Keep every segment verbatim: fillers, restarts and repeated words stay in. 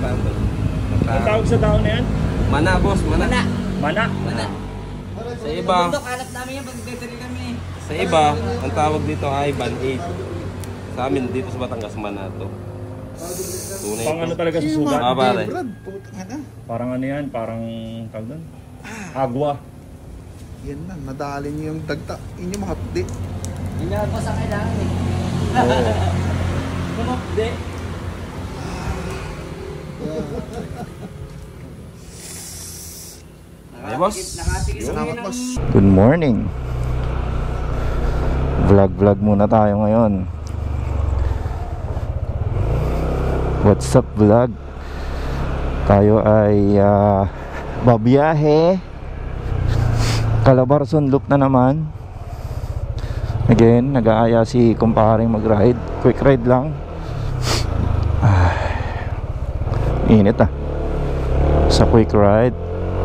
bamboo. Ang tawag sa daon na yan? Mana, boss, mana. Mana? Mana. Sa iba, Hanap namin yan pag nagdadali kami. sa iba, ang tawag dito ay band-aid. Sa amin dito sa Batangas, mana to. Tunay Pang ano ito. talaga sa sugat? Ah, pare. Parang ano yan? Parang tawag doon? Agwa. Yan na, nadali niyo yung dagta. Inyo mga hapdi. Hindi na po sa kailangan eh. Oo. Kumapde. Ay, boss. Nakatigil sa Salamat, ng... boss. Good morning. Vlog vlog muna tayo ngayon. What's up vlog? Tayo ay uh, babiyahe. Calabarzon Loop na naman. Again, nag-aaya si kumparing mag-ride. Quick ride lang. Ah, init ah. Sa quick ride.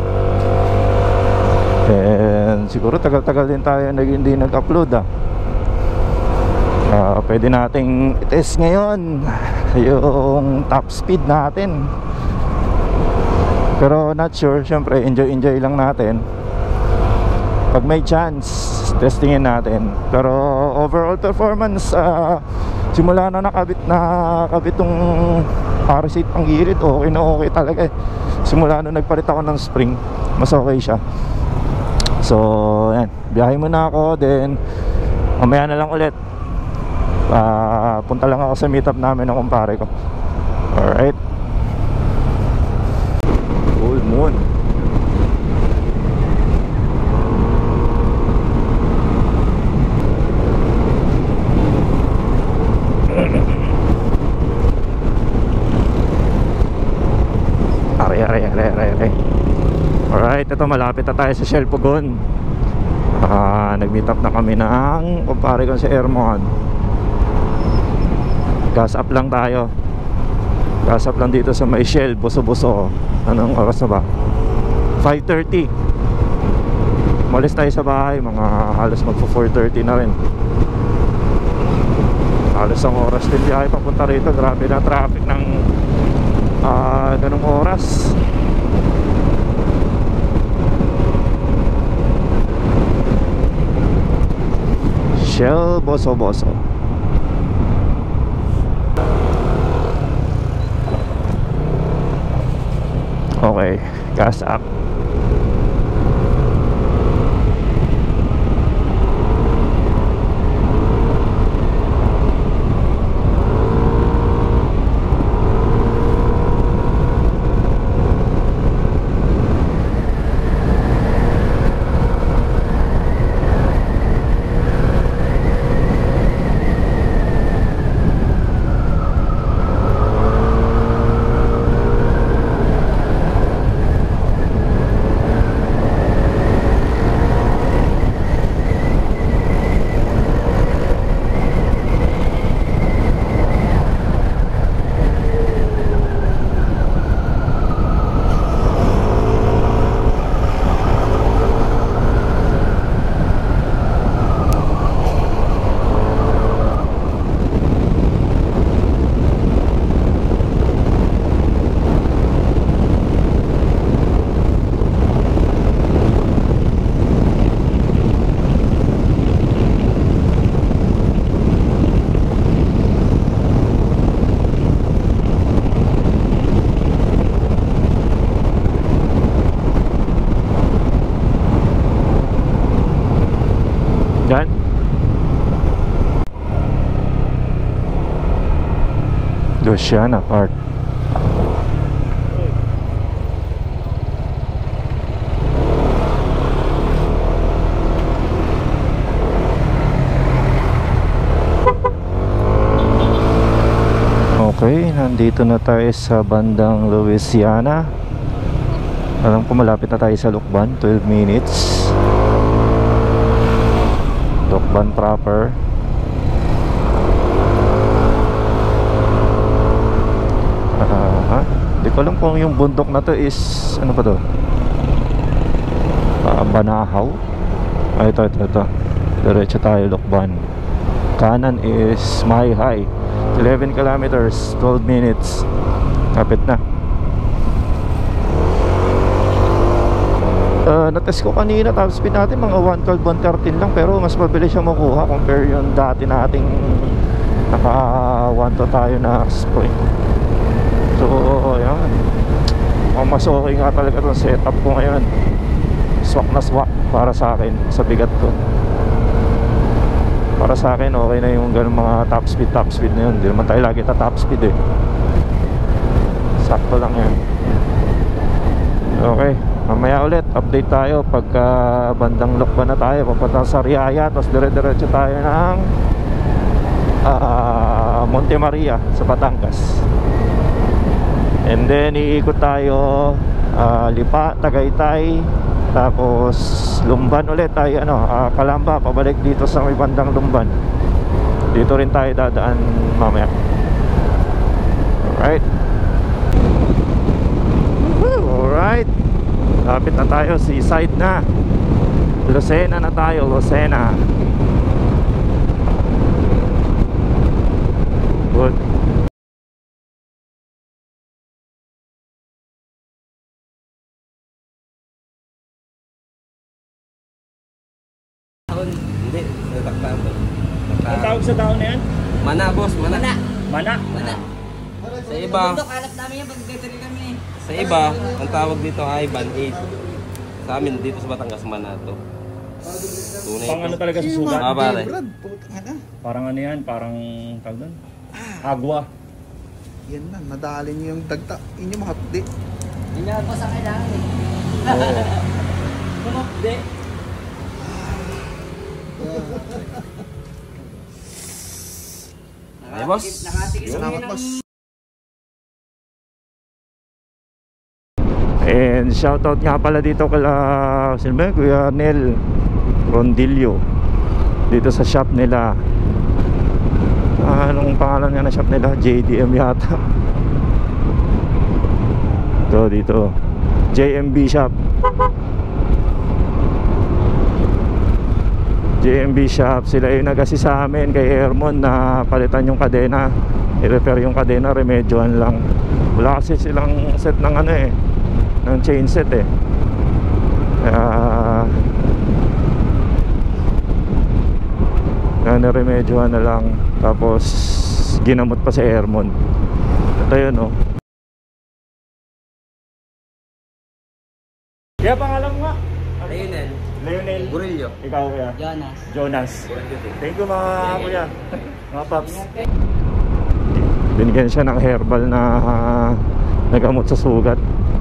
And siguro tagal-tagal din tayo nag hindi nag-upload ah. Uh, pwede nating test ngayon yung top speed natin. Pero not sure, syempre enjoy-enjoy lang natin. Pag may chance, testingin natin. Pero overall performance, uh, simula na nakabit na kabit tong parachute pang gilid, okay na okay talaga eh. Simula na nagpalit ako ng spring, mas okay siya. So yan, biyahe muna ako. Then mamaya na lang ulit, uh, punta lang ako sa meetup namin ng kumpare ko. Alright. Full moon. Aray, aray, aray, aray, aray. Alright, ito malapit na tayo sa Shell Pugon. uh, Nag-meet up na kami ng kumpare ko sa Airmon. Gas up lang tayo. Gas up lang dito sa may Shell, buso-buso. Anong oras na ba? five thirty. Malis tayo sa bahay, mga halos magpo four thirty na rin. Halos ang oras din biyahe papunta rito. Grabe na traffic ng uh, ganong oras. Shell boso-boso. Okay, gas up. Yan. Luciana Park. Okay, nandito na tayo sa bandang Louisiana. Alam ko malapit na tayo sa Lukban, twelve minutes. Lukban proper. Uh, Hindi ko alam kung yung bundok na to is ano pa to? Uh, Banahaw. Ah, ito, ito, ito. Diretso tayo Lukban. Kanan is Mahihai. eleven kilometers, twelve minutes. Kapit na. Uh, na-test ko kanina, top speed natin mga one twelve, one thirteen lang, pero mas mabilis siya makuha compare yung dati nating naka one two tayo na access point. So ayan, mas okay nga talaga itong setup ko ngayon. Swak na swak para sa akin, sa bigat ko. Para sa akin okay na yung ganun mga top speed top speed na yun. Hindi naman tayo lagi ta top speed eh. Sakto lang yan. Okay, mamaya ulit update tayo pagka bandang Lokban na tayo, papunta sa Riaya, tapos dire-diretso tayo ng uh, Monte Maria sa Batangas. And then iikot tayo uh, Lipa, Tagaytay, tapos Lumban ulit tayo, ano, uh, Calamba, pabalik dito sa may bandang Lumban. Dito rin tayo dadaan mamaya. Alright. Alright, lapit na tayo, seaside na. Lucena na tayo, Lucena. Good. Hindi, nataktaan to. Ang tawag sa daon na yan? Mana boss, mana. Mana. Mana? Mana. Sa iba, Bundok, anak namin yan pag nagtitril kami. sa iba, ang tawag dito ay ban eight. Sa amin dito sa Batangas, mana to. Tunay Pang ano ito. talaga sa sugat? Ah, pare. Brad, putang na. Parang ano yan? Parang tawag doon? Agwa. Yan na, nadali niyo yung dagta. Inyo mahapdi. Hindi ako sa kailangan eh. Oo. Kumapde. Ay, boss. Nakatikis kami Salamat, ng... boss. And shoutout nga pala dito kala sino ba? Kuya Nel Rondillo dito sa shop nila. Ah, anong pangalan nga na shop nila? J D M yata. Ito dito J M B shop. J M B shop, sila yung nag-assist sa amin kay Hermon na palitan yung kadena, i-repair yung kadena, remedyohan lang. Wala kasi silang set ng ano eh, ng chain set eh. Kaya uh, na-remedyohan na lang. Tapos ginamot pa si Hermon. Ito yun oh. Kaya pangalan mo nga? Lionel. Lionel. Burillo. Ikaw kuya? Jonas. Jonas. Burillo din. Thank you mga kuya. Mga paps. Binigyan siya ng herbal na uh, nagamot sa sugat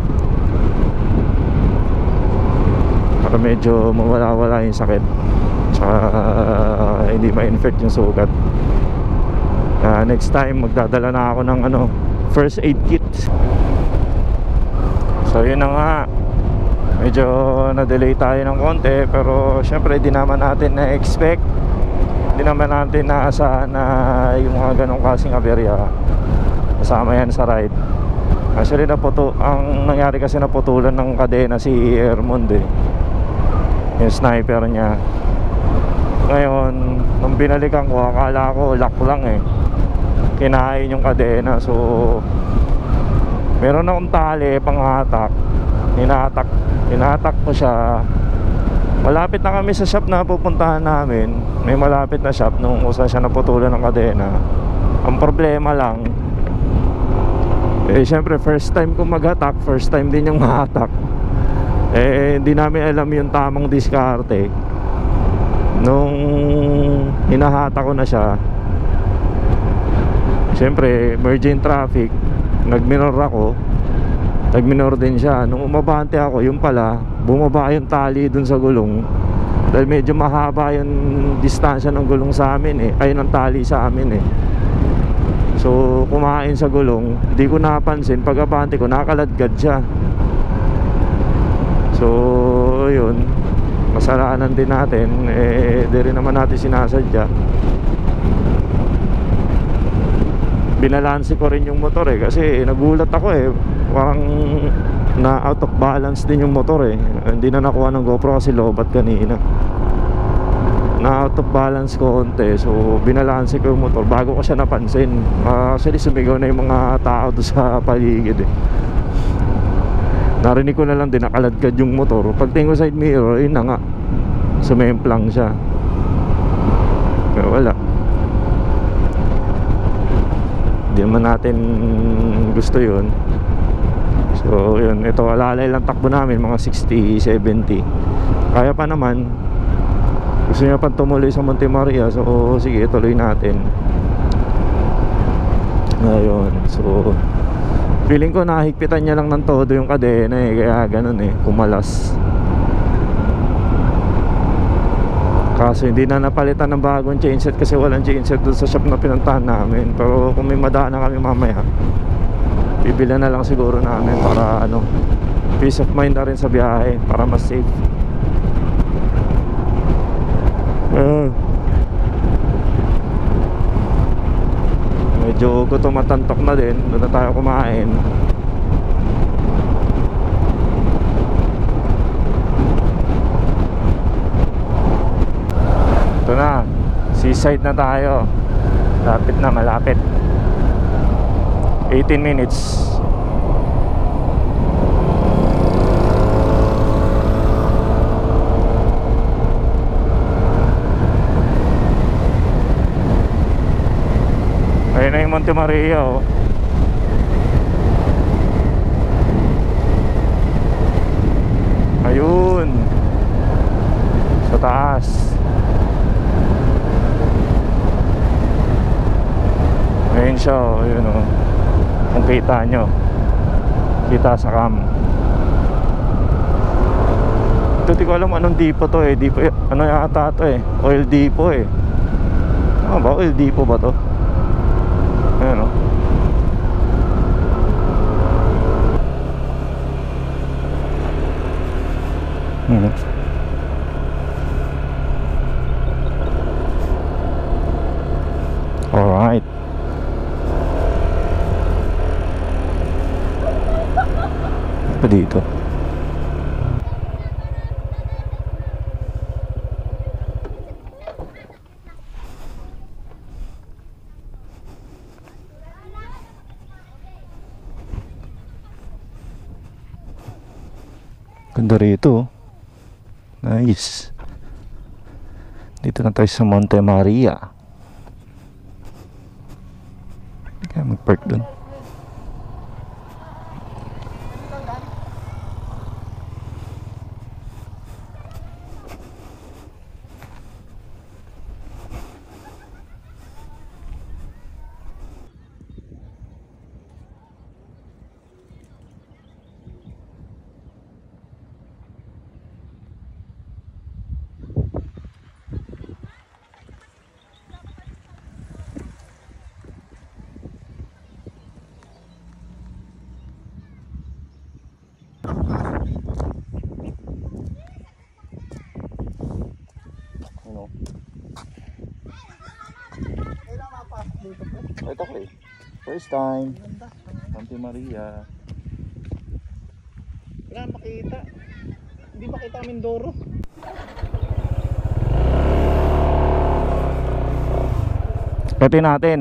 para medyo mawala-wala yung sakit, tsaka uh, hindi ma-infect yung sugat. Uh, next time magdadala na ako ng ano, first aid kit. So yun na nga, medyo na-delay tayo ng konti, pero syempre di naman natin na-expect, di naman natin naasahan na yung mga ganong klaseng aberya kasama yan sa ride. Actually naputo, ang nangyari kasi naputulan ng kadena si Hermond eh, yung sniper niya. Ngayon nung binalikan ko, akala ko lock lang eh, kinain yung kadena. So meron akong tali pang-hatak, hinatak hinatak ko siya. Malapit na kami sa shop na pupuntahan namin, may malapit na shop nung usa siya naputulan ng kadena. Ang problema lang eh, syempre first time ko mag-attack, first time din yung ma-attack. Eh, hindi namin alam yung tamang diskarte. Nung hinahata ko na siya, syempre merging traffic, nag-minor ako, nag-minor din siya. Nung umabante ako, yung pala bumaba yung tali dun sa gulong, dahil medyo mahaba yung distansya ng gulong sa amin eh, ay ng tali sa amin eh. So kumain sa gulong, di ko napansin, pag-abante ko nakaladgad siya. So yun, masalanan din natin eh, di rin naman natin sinasadya. Binalansi ko rin yung motor eh, kasi nagulat ako eh, parang na out of balance din yung motor eh. Hindi na nakuha ng GoPro kasi lobat kanina, na out of balance ko konti. So binalansi ko yung motor bago ko siya napansin. uh, Actually sumigaw na yung mga tao doon sa paligid eh. Narinig ko na lang din nakaladkad yung motor. Pagtingin ko side mirror, ayun na nga, sumemplang siya. Pero wala, hindi naman natin gusto yun. So yun, ito alalay lang takbo namin, mga sixty, seventy. Kaya pa naman. Gusto niya pa tumuloy sa Monte Maria. So sige, tuloy natin. Ayun, so feeling ko nahigpitan niya lang ng todo yung kadena eh. Kaya ganun eh, kumalas. Kaso hindi na napalitan ng bagong chainset kasi walang chainset doon sa shop na pinuntahan namin. Pero kung may madaan na kami mamaya, bibila na lang siguro namin para ano, peace of mind na rin sa biyahe, para mas safe. uh, Medyo gutom matantok na din. Doon na tayo kumain. Ito na, seaside na tayo. Lapit na, malapit. eighteen minutes. Ayun na yung Monte Maria, oh. Ayun sa taas. Ayun siya, oh. Ayun, oh. Kung kita nyo, kita sa cam. Ito di ko alam anong depot to eh. Depot, ano yata to eh, oil depot eh. Ano ba, oil depot ba to? Ayan, oh. Hmm. Alright. Apa dito? Ganda rito. Nice. Dito na tayo sa Monte Maria. Kaya mag-park dun. Ito okay. First time Monte Maria. Wala makita. Hindi makita Mindoro. Pati natin.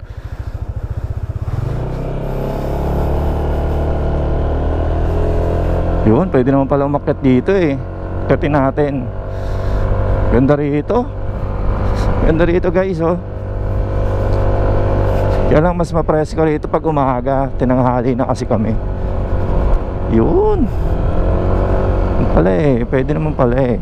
Yun, pwede naman pala umakyat dito eh. Pati natin. Ganda rito. Ganda rito guys, oh. Kaya lang mas mapresko rito pag umaga. Tinanghali na kasi kami. Yun. Yun pala eh. Pwede naman pala eh.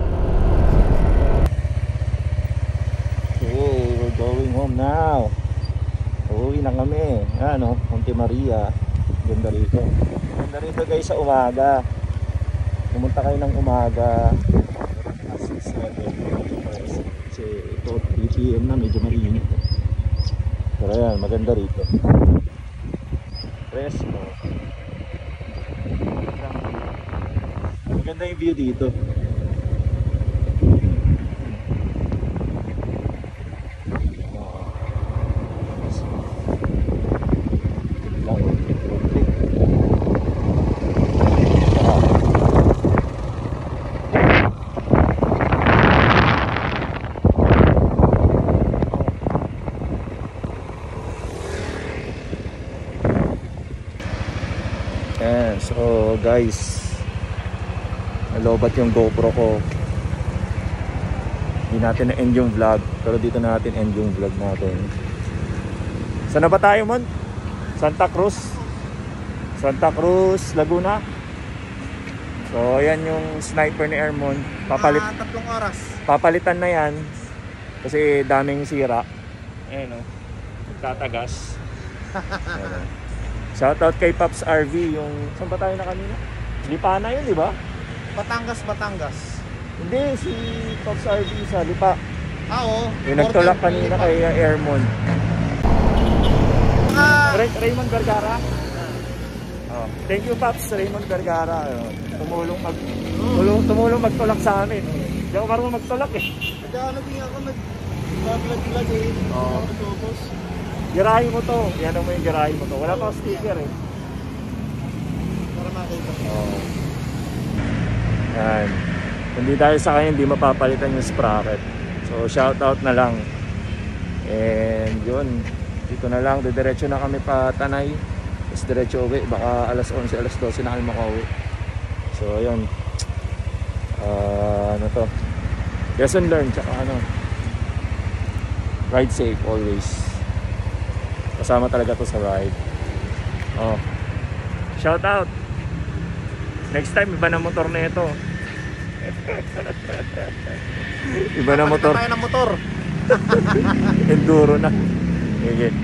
Okay, we're going home now. Uuwi na kami. Ano, Monte Maria. Ganda rito. Ganda rito guys sa umaga. Pumunta kayo ng umaga. six, seven. Kasi ito, three p m na. Medyo mainit. Pero yan, maganda rito. Fresco. Maganda yung view dito. Ayan, so guys, nalobat yung GoPro ko. Hindi natin na-end yung vlog, pero dito natin end yung vlog natin. Saan na ba tayo, Mon? Santa Cruz? Santa Cruz, Laguna. So ayan yung sniper ni Airmon. Papalit, Ah, tatlong oras. papalitan na yan kasi daming sira. Ayan o, tatagas. Shoutout kay Pops R V. Yung saan ba tayo na kanina? Lipa na yun, di ba? Batangas, Batangas. Hindi, si Pops R V sa Lipa. Ah, oo. Yung nagtulak kanina kay Airmon. Ah, Ray Raymond Vergara. Oh, thank you Pops, Raymond Vergara. Oh, tumulong mag tumulong, tumulong magtulak sa amin. Hindi ako marunong magtulak eh. nagkano din ako nag-vlog-vlog eh. Oo. Tapos, Girahin mo to. Yan mo yung girahin mo to. Wala pa sticker eh. para makita. Oh. Yan. Hindi dahil sa kanya hindi mapapalitan yung sprocket. So shout out na lang. And yun. Dito na lang. Didiretso na kami pa Tanay. Tapos diretso uwi. Baka alas onse, alas dose na kami makauwi. So yun. Uh, ano to? Lesson learned. Tsaka ano. Ride safe always. Kasama talaga to sa ride. Oh. Shout out. Next time iba na motor na ito. Iba na motor. Tayo ng motor. Enduro na. Sige.